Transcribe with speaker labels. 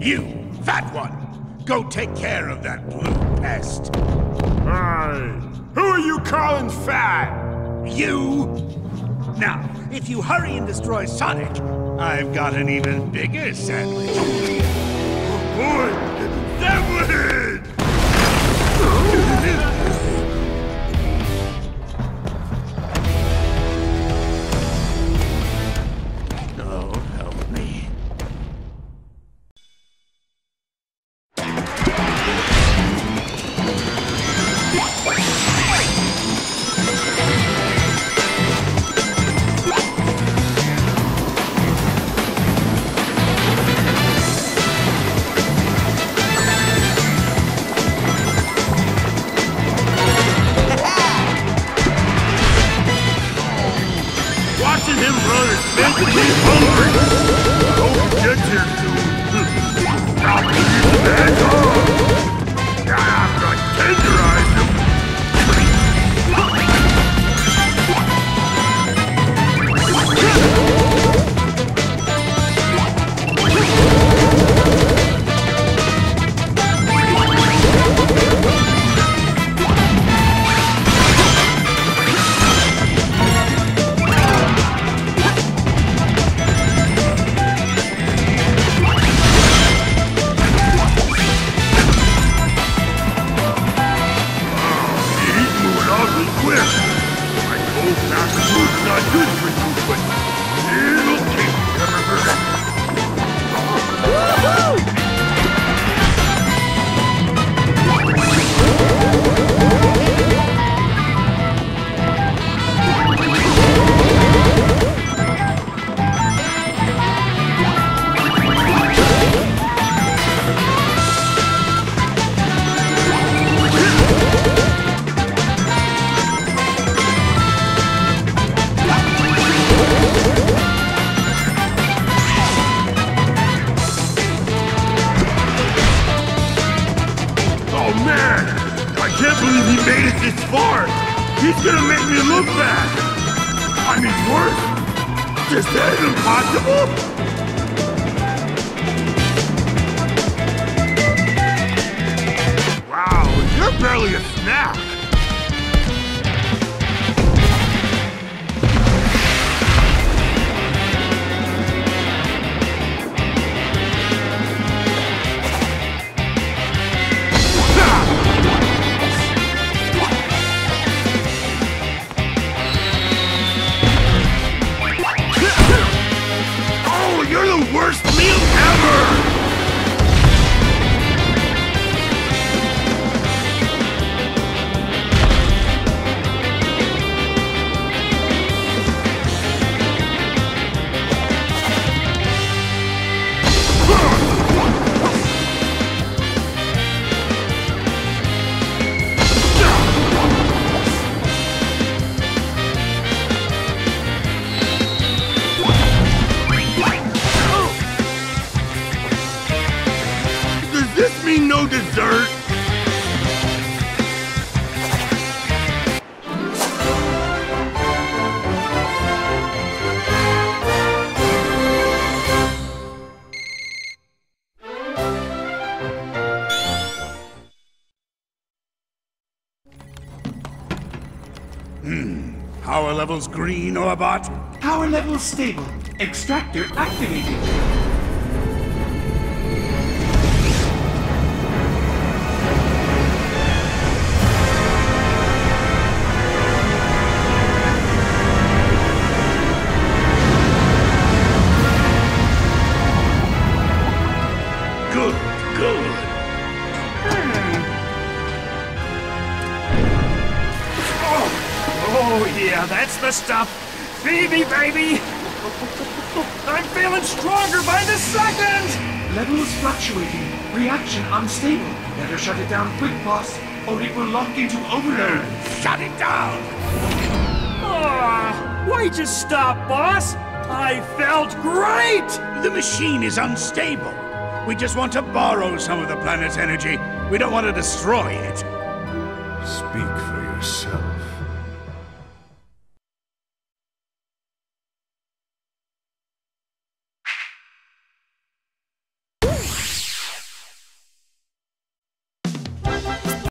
Speaker 1: You, fat one, go take care of that blue pest.
Speaker 2: Who are you calling fat?
Speaker 1: You! Now, if you hurry and destroy Sonic, I've got an even bigger sandwich.
Speaker 2: Oh boy! Sandwich!
Speaker 1: Oh, help me.
Speaker 2: Watching him run is making me hungry. I hope he gets here soon. Stop eating that dog. I'm gonna tenderize him. He's gonna make me look bad! I mean, worse! Is that even possible? Wow, you're barely a snack! Worst meal ever! No dessert?
Speaker 1: Power levels green, Orbot?
Speaker 3: Power levels stable. Extractor activated.
Speaker 4: Yeah, that's the stuff. Feed me, baby! I'm feeling stronger by the second!
Speaker 3: Levels fluctuating. Reaction unstable. Better shut it down quick, boss, or it will lock into overload.
Speaker 1: Shut it down!
Speaker 4: Why'd you stop, boss? I felt great!
Speaker 1: The machine is unstable. We just want to borrow some of the planet's energy. We don't want to destroy it.
Speaker 2: Speak for yourself.